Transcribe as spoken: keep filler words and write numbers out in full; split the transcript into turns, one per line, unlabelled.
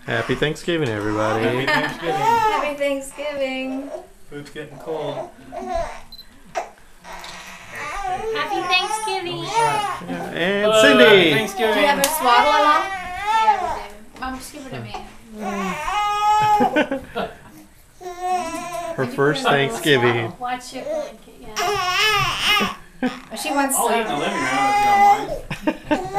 Happy Thanksgiving, everybody.
Happy Thanksgiving.
Happy Thanksgiving.
Food's getting cold.
Happy Thanksgiving.
Yeah, and
Hello,
Cindy.
Happy
Do
Thanksgiving.
you have a swaddle at home?
Yeah, we do. Mom, just give it to me.
Her first Thanksgiving.
Watch your blanket, yeah.
She wants
I'll eat in the
some.
living room if you don't mind.